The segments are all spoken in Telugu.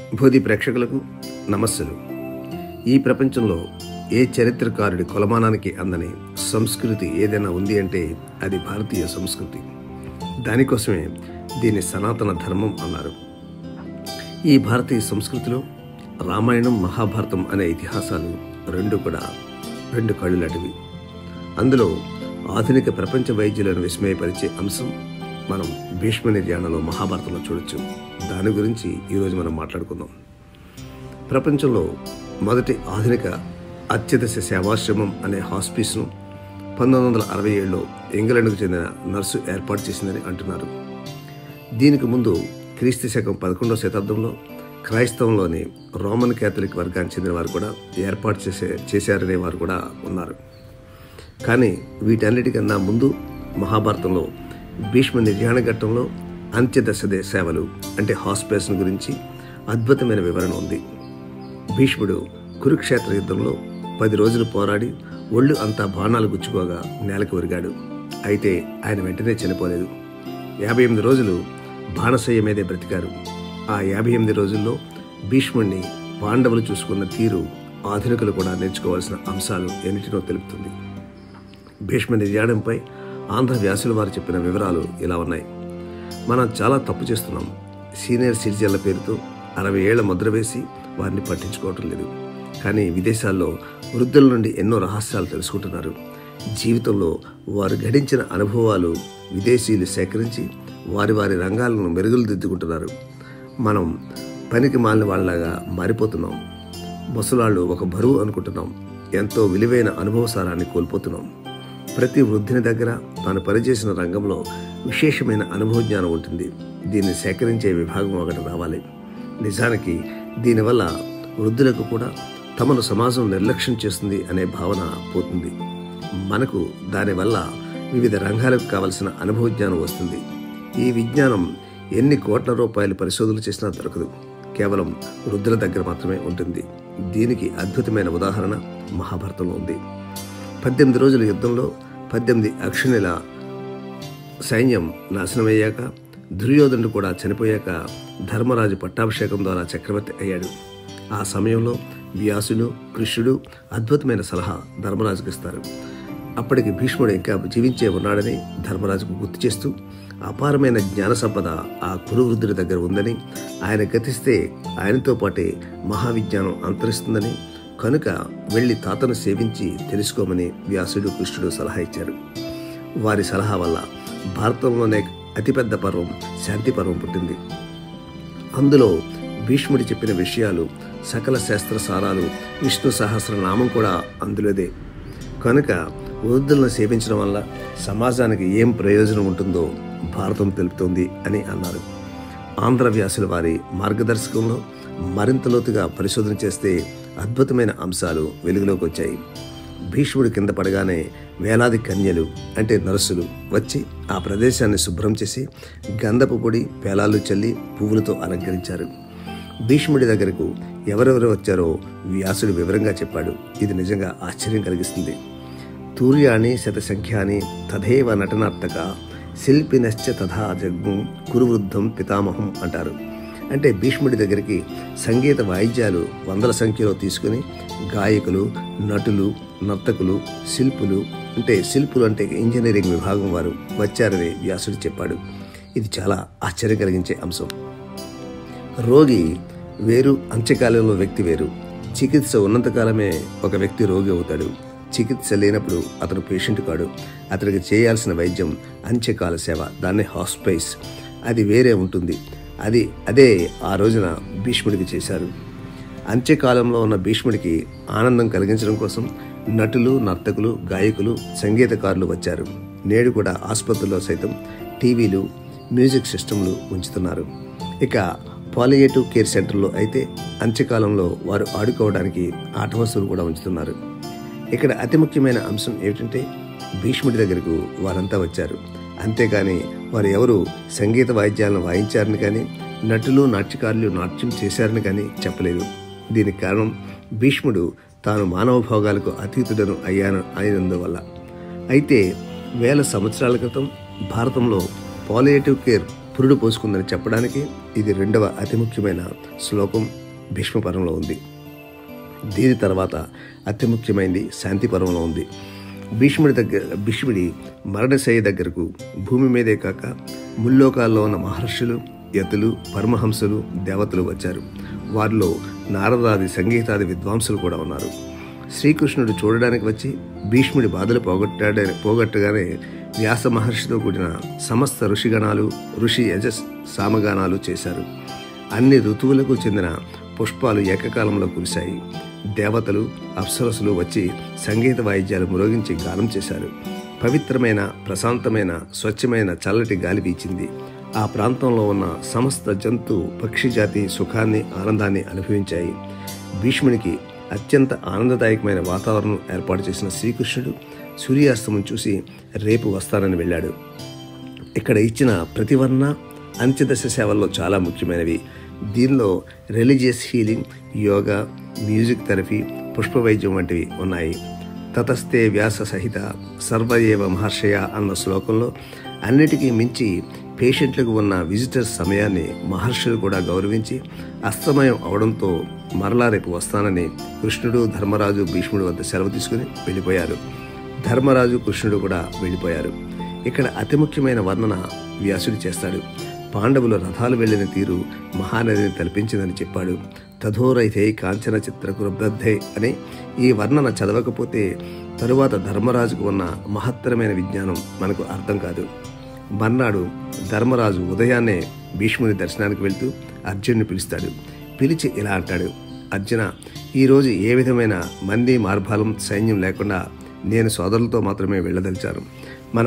భూది ప్రేక్షకులకు నమస్సులు. ఈ ప్రపంచంలో ఏ చరిత్రకారుడి కొలమానానికి అందని సంస్కృతి ఏదైనా ఉంది అంటే అది భారతీయ సంస్కృతి. దానికోసమే దీన్ని సనాతన ధర్మం అన్నారు. ఈ భారతీయ సంస్కృతిలో రామాయణం, మహాభారతం అనే ఇతిహాసాలు రెండు కళ్ళు లాంటివి. అందులో ఆధునిక ప్రపంచ వైద్యులను విస్మయపరిచే అంశం మనం భీష్మ నిర్యాణంలో, మహాభారతంలో చూడొచ్చు. దాని గురించి ఈరోజు మనం మాట్లాడుకుందాం. ప్రపంచంలో మొదటి ఆధునిక అత్యదశ సేవాశ్రమం అనే హాస్పిస్ను 1967లో ఇంగ్లాండ్కు చెందిన నర్సు ఏర్పాటు చేసిందని అంటున్నారు. దీనికి ముందు క్రీస్తు శకం 11వ శతాబ్దంలో క్రైస్తవంలోని రోమన్ క్యాథలిక్ వర్గానికి చెందిన వారు కూడా ఏర్పాటు చేశారనే వారు కూడా ఉన్నారు. కానీ వీటన్నిటికన్నా ముందు మహాభారతంలో భీష్మ నిర్యాణ ఘట్టంలో అంత్యదశ సేవలు అంటే హాస్పిటల్స్ గురించి అద్భుతమైన వివరణ ఉంది. భీష్ముడు కురుక్షేత్ర యుద్ధంలో 10 రోజులు పోరాడి ఒళ్ళు అంతా బాణాలు గుచ్చుకోగా నేలకు ఒరిగాడు. అయితే ఆయన వెంటనే చనిపోలేదు. 58 రోజులు బాణశయ్య మీదే బ్రతికారు. ఆ 58 రోజుల్లో భీష్ముడిని పాండవులు చూసుకున్న తీరు ఆధునికులు కూడా నేర్చుకోవాల్సిన అంశాలు ఎన్నిటినో తెలుపుతుంది. భీష్మ నిర్యాణంపై ఆంధ్ర వ్యాసుల వారు చెప్పిన వివరాలు ఇలా ఉన్నాయి. మనం చాలా తప్పు చేస్తున్నాం. సీనియర్ సిటిజన్ల పేరుతో 60 ఏళ్ల ముద్ర వేసి వారిని పట్టించుకోవటం లేదు. కానీ విదేశాల్లో వృద్ధుల నుండి ఎన్నో రహస్యాలు తెలుసుకుంటున్నారు. జీవితంలో వారు గడించిన అనుభవాలు విదేశీయులు సేకరించి వారి రంగాలను మెరుగుదిద్దుకుంటున్నారు. మనం పనికి మాలిన వాళ్ళలాగా మారిపోతున్నాం. ముసలాళ్ళు ఒక బరువు అనుకుంటున్నాం. ఎంతో విలువైన అనుభవసారాన్ని కోల్పోతున్నాం. ప్రతి వృద్ధుని దగ్గర తాను పనిచేసిన రంగంలో విశేషమైన అనుభవ జ్ఞానం ఉంటుంది. దీన్ని సేకరించే విభాగం ఒకటి రావాలి. నిజానికి దీనివల్ల వృద్ధులకు కూడా తమను సమాజం నిర్లక్ష్యం చేస్తుంది అనే భావన పోతుంది. మనకు దానివల్ల వివిధ రంగాలకు కావలసిన అనుభవ జ్ఞానం వస్తుంది. ఈ విజ్ఞానం ఎన్ని కోట్ల రూపాయలు పరిశోధనలు చేసినా దొరకదు. కేవలం వృద్ధుల దగ్గర మాత్రమే ఉంటుంది. దీనికి అద్భుతమైన ఉదాహరణ మహాభారతంలో ఉంది. 18 రోజుల యుద్ధంలో 18 అక్షుణుల సైన్యం నాశనమయ్యాక, దుర్యోధనుడు కూడా చనిపోయాక ధర్మరాజు పట్టాభిషేకం ద్వారా చక్రవర్తి అయ్యాడు. ఆ సమయంలో వ్యాసుడు, కృష్ణుడు అద్భుతమైన సలహా ధర్మరాజుకు ఇస్తారు. అప్పటికి భీష్ముడు ఇంకా జీవించే ఉన్నాడని ధర్మరాజుకు గుర్తు చేస్తూ, అపారమైన జ్ఞాన సంపద ఆ కురువృద్ధుడి దగ్గర ఉందని, ఆయన గతిస్తే ఆయనతో పాటే మహావిజ్ఞానం అంతరిస్తుందని, కనుక వెళ్ళి తాతను సేవించి తెలుసుకోమని వ్యాసుడు, కృష్ణుడు సలహా ఇచ్చారు. వారి సలహా వల్ల భారతంలోనే అతిపెద్ద పర్వం శాంతి పర్వం పుట్టింది. అందులో భీష్ముడి చెప్పిన విషయాలు, సకల శాస్త్ర సారాలు, విష్ణు సహస్రనామం కూడా అందులోదే. కనుక వృద్ధులను సేవించడం వల్ల సమాజానికి ఏం ప్రయోజనం ఉంటుందో భారతం తెలుపుతోంది అని అన్నారు. ఆంధ్ర వ్యాసుల వారి మార్గదర్శకంలో మరింత లోతుగా పరిశోధన చేస్తే అద్భుతమైన అంశాలు వెలుగులోకి వచ్చాయి. భీష్ముడు కింద పడగానే వేలాది కన్యలు అంటే నర్సులు వచ్చి ఆ ప్రదేశాన్ని శుభ్రం చేసి గంధపు పొడి, పేలాలు చల్లి పువ్వులతో అలంకరించారు. భీష్ముడి దగ్గరకు ఎవరెవరు వచ్చారో వ్యాసుడు వివరంగా చెప్పాడు. ఇది నిజంగా ఆశ్చర్యం కలిగిస్తుంది. తూర్యాణి శతసంఖ్యాని తథైవ నటనార్థక శిల్పినశ్చ తథా జగ్ము కురువృద్ధం పితామహం అంటారు. అంటే భీష్ముడి దగ్గరికి సంగీత వాయిద్యాలు వందల సంఖ్యలో తీసుకుని గాయకులు, నటులు, నర్తకులు, శిల్పులు అంటే ఇంజనీరింగ్ విభాగం వారు వచ్చారని వ్యాసుడు చెప్పాడు. ఇది చాలా ఆశ్చర్యం కలిగించే అంశం. రోగి వేరు, అంత్యకాలంలో వ్యక్తి వేరు. చికిత్స ఉన్నంతకాలమే ఒక వ్యక్తి రోగి అవుతాడు. చికిత్స లేనప్పుడు అతను పేషెంట్ కాడు. అతనికి చేయాల్సిన వైద్యం అంత్యకాల సేవ, దాన్నే హాస్పిస్. అది వేరే ఉంటుంది. అదే ఆ రోజున భీష్ముడికి చేశారు. అంత్యకాలంలో ఉన్న భీష్ముడికి ఆనందం కలిగించడం కోసం నటులు, నర్తకులు, గాయకులు, సంగీతకారులు వచ్చారు. నేడు కూడా ఆసుపత్రుల్లో సైతం టీవీలు, మ్యూజిక్ సిస్టంలు ఉంచుతున్నారు. ఇక పాలియేటివ్ కేర్ సెంటర్లో అయితే అంత్యకాలంలో వారు ఆడుకోవడానికి ఆట వస్తువులు కూడా ఉంచుతున్నారు. ఇక్కడ అతి ముఖ్యమైన అంశం ఏమిటంటే భీష్ముడి దగ్గరకు వారంతా వచ్చారు. అంతేగాని వారు ఎవరు సంగీత వాయిద్యాలను వాయించారని కానీ, నటులు, నాట్యకారులు నాట్యం చేశారని కానీ చెప్పలేదు. దీనికి కారణం భీష్ముడు తాను మానవ భోగాలకు అతీతుడను అయినందువల్ల. అయితే 1000 సంవత్సరాల క్రితం భారతంలో పాలియేటివ్ కేర్ పురుడు పోసుకుందని చెప్పడానికి ఇది రెండవ అతి ముఖ్యమైన శ్లోకం భీష్మపర్వంలో ఉంది. దీని తర్వాత అతి ముఖ్యమైనది శాంతి పర్వంలో ఉంది. భీష్ముడి మరణశయ్య దగ్గరకు భూమి మీదే కాక ముల్లోకాల్లో ఉన్న మహర్షులు, యతులు, పరమహంసులు, దేవతలు వచ్చారు. వారిలో నారదాది సంగీతాది విద్వాంసులు కూడా ఉన్నారు. శ్రీకృష్ణుడు చూడడానికి వచ్చి భీష్ముడి బాధలు పోగొట్టగానే వ్యాస మహర్షితో కూడిన సమస్త ఋషిగణాలు, ఋషి యజస్ సామగానాలు చేశారు. అన్ని ఋతువులకు చెందిన పుష్పాలు ఏకకాలంలో కురిశాయి. దేవతలు, అప్సరసులు వచ్చి సంగీత వాయిద్యాలు మ్రోగించి గానం చేశారు. పవిత్రమైన, ప్రశాంతమైన, స్వచ్ఛమైన చల్లటి గాలి వీచింది. ఆ ప్రాంతంలో ఉన్న సమస్త జంతు పక్షి జాతి సుఖాన్ని, ఆనందాన్ని అనుభవించాయి. భీష్మునికి అత్యంత ఆనందదాయకమైన వాతావరణం ఏర్పాటు చేసిన శ్రీకృష్ణుడు సూర్యాస్తమం చూసి రేపు వస్తానని వెళ్ళాడు. ఇక్కడ ఇచ్చిన ప్రతివర్ణ అంత్యదశ సేవల్లో చాలా ముఖ్యమైనవి. దీనిలో religious healing, yoga, music therapy, పుష్పవైద్యం వంటివి ఉన్నాయి. తతస్తే వ్యాస సహిత సర్వయేవ మహర్షయ అన్న శ్లోకంలో అన్నిటికీ మించి పేషెంట్లకు ఉన్న విజిటర్స్ సమయాన్ని మహర్షులు కూడా గౌరవించి అస్తమయం అవడంతో మరలా రేపు వస్తానని కృష్ణుడు, ధర్మరాజు భీష్ముడు వద్ద సెలవు తీసుకుని వెళ్ళిపోయారు. ధర్మరాజు, కృష్ణుడు కూడా వెళ్ళిపోయారు. ఇక్కడ అతి ముఖ్యమైన వర్ణన వ్యాసుడు చేస్తాడు. పాండవులు రథాలు వెళ్లిన తీరు మహానదిని తలపించిందని చెప్పాడు. తథోరైతే కాంచన చిత్రకురబ్ధే అని ఈ వర్ణన చదవకపోతే తరువాత ధర్మరాజుకు ఉన్న మహత్తరమైన విజ్ఞానం మనకు అర్థం కాదు. మర్నాడు ధర్మరాజు ఉదయాన్నే భీష్ముని దర్శనానికి వెళ్తూ అర్జునుని పిలుస్తాడు. పిలిచి ఇలా అంటాడు: అర్జున, ఈరోజు ఏ విధమైన మంది మార్బాలం సైన్యం లేకుండా నేను సోదరులతో మాత్రమే వెళ్ళదలిచాను. మన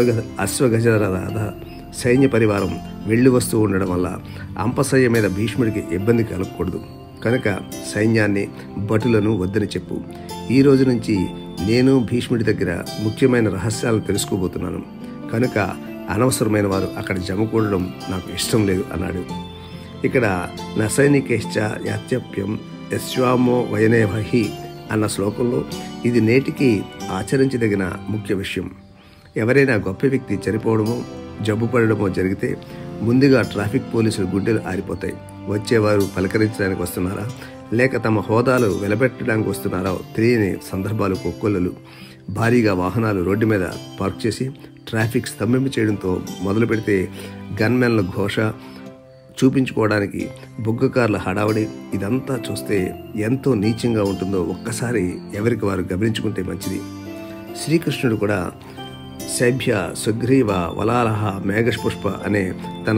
అశ్వగజరథ సైన్య పరివారం వెళ్ళి వస్తూ ఉండడం వల్ల అంపశయ్య మీద భీష్ముడికి ఇబ్బంది కలగకూడదు. కనుక సైన్యాన్ని, భటులను వద్దని చెప్పు. ఈ రోజు నుంచి నేను భీష్ముడి దగ్గర ముఖ్యమైన రహస్యాలను తెలుసుకోబోతున్నాను. కనుక అనవసరమైన వారు అక్కడ జమకూడడం నాకు ఇష్టం లేదు అన్నాడు. ఇక్కడ నసైనికేశ్చ యాత్యప్యం యశ్వామో వయనేభి అన్న శ్లోకంలో ఇది నేటికి ఆచరించదగిన ముఖ్య విషయం. ఎవరైనా గొప్ప వ్యక్తి చనిపోవడమో, జబ్బు పడడమో జరిగితే ముందుగా ట్రాఫిక్ పోలీసులు గుండెలు ఆరిపోతాయి. వచ్చేవారు పలకరించడానికి వస్తున్నారా లేక తమ హోదాలు వెలపెట్టడానికి వస్తున్నారో తెలియని సందర్భాలు కొక్కొల్లలు. భారీగా వాహనాలు రోడ్డు మీద పార్క్ చేసి ట్రాఫిక్ స్తంభింప చేయడంతో మొదలు పెడితే గన్మెన్ల ఘోష, చూపించుకోవడానికి బుగ్గకార్ల హడావడి, ఇదంతా చూస్తే ఎంతో నీచంగా ఉంటుందో ఒక్కసారి ఎవరికి వారు గమనించుకుంటే మంచిది. శ్రీకృష్ణుడు కూడా శైభ్య, సుగ్రీవ, వలాలహ, మేఘపుష్ప అనే తన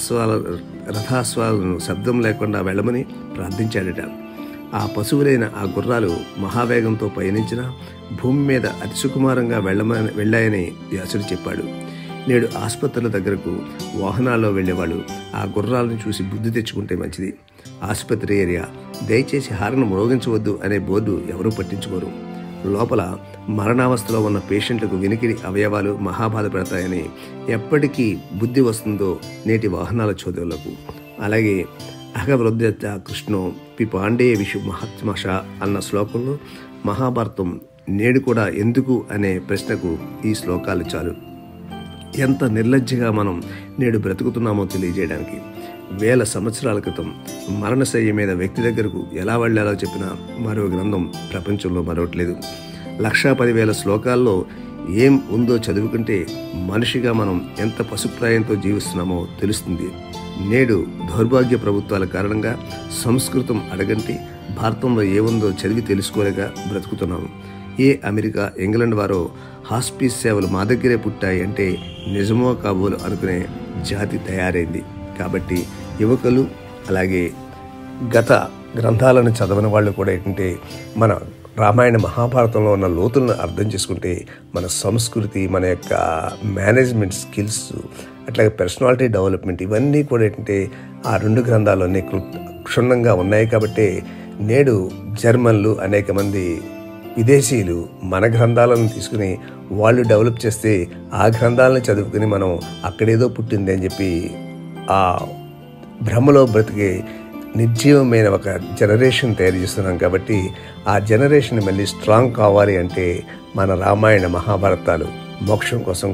రథాశ్వాలను శబ్దం లేకుండా వెళ్ళమని ప్రార్థించాడట. ఆ పశువులైన ఆ గుర్రాలు మహావేగంతో పయనించిన భూమి మీద అతి సుకుమారంగా వెళ్ళాయని వ్యాసుడు చెప్పాడు. నేడు ఆసుపత్రుల దగ్గరకు వాహనాల్లో వెళ్ళేవాళ్ళు ఆ గుర్రాలను చూసి బుద్ధి తెచ్చుకుంటే మంచిది. ఆసుపత్రి ఏరియా, దయచేసి హారను మ్రోగించవద్దు అనే బోర్డు ఎవరూ పట్టించుకోరు. లోపల మరణావస్థలో ఉన్న పేషెంట్లకు వినికిడి అవయవాలు మహాబాధ పెడతాయని ఎప్పటికీ బుద్ధి వస్తుందో నేటి వాహనాల చోదరులకు. అలాగే అహవృద్ధ కృష్ణో పిపాండే విషు మహాత్మష అన్న శ్లోకంలో మహాభారతం నేడు కూడా ఎందుకు అనే ప్రశ్నకు ఈ శ్లోకాలు చాలు. ఎంత నిర్లజ్జగా మనం నేడు బ్రతుకుతున్నామో తెలియజేయడానికి. 1000 సంవత్సరాల క్రితం మరణశయ్య మీద వ్యక్తి దగ్గరకు ఎలా వెళ్ళాలో చెప్పిన మరో గ్రంథం ప్రపంచంలో మరొకట్లేదు. 1,10,000 శ్లోకాల్లో ఏం ఉందో చదువుకుంటే మనిషిగా మనం ఎంత పశుప్రాయంతో జీవిస్తున్నామో తెలుస్తుంది. నేడు దౌర్భాగ్య ప్రభుత్వాల కారణంగా సంస్కృతం అడగంటి భారతంలో ఏముందో చదివి తెలుసుకోలేక బ్రతుకుతున్నాము. ఏ అమెరికా, ఇంగ్లాండ్ వారో హాస్పీస్ సేవలు మా దగ్గరే పుట్టాయి అంటే నిజమో కాబోలు అనుకునే జాతి తయారైంది. కాబట్టి యువకులు అలాగే గత గ్రంథాలను చదవని వాళ్ళు కూడా ఏంటంటే మన రామాయణ మహాభారతంలో ఉన్న లోతులను అర్థం చేసుకుంటే మన సంస్కృతి, మన యొక్క మేనేజ్మెంట్ స్కిల్స్, అట్లాగే పర్సనాలిటీ డెవలప్మెంట్ ఇవన్నీ కూడా ఏంటంటే ఆ 2 గ్రంథాల్లోనే క్షుణ్ణంగా ఉన్నాయి. కాబట్టి నేడు జర్మన్లు, అనేక మంది విదేశీయులు మన గ్రంథాలను తీసుకుని వాళ్ళు డెవలప్ చేస్తే ఆ గ్రంథాలను చదువుకుని మనం అక్కడేదో పుట్టింది అని చెప్పి ఆ భ్రమలో బ్రతికే నిర్జీవమైన ఒక జనరేషన్ తయారు చేస్తున్నాం. కాబట్టి ఆ జనరేషన్ మళ్ళీ స్ట్రాంగ్ కావాలి అంటే మన రామాయణ మహాభారతాలు మోక్షం కోసం కాదు,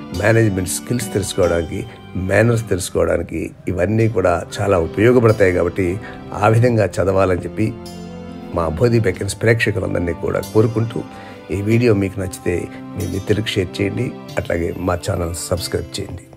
మేనేజ్మెంట్ స్కిల్స్ తెలుసుకోవడానికి, మేనర్స్ తెలుసుకోవడానికి ఇవన్నీ కూడా చాలా ఉపయోగపడతాయి. కాబట్టి ఆ విధంగా చదవాలని చెప్పి మా బోధి బెకన్స్ ప్రేక్షకులందరినీ కూడా కోరుకుంటూ, ఈ వీడియో మీకు నచ్చితే మీ మిత్రులకు షేర్ చేయండి. అట్లాగే మా ఛానల్ సబ్స్క్రైబ్ చేయండి.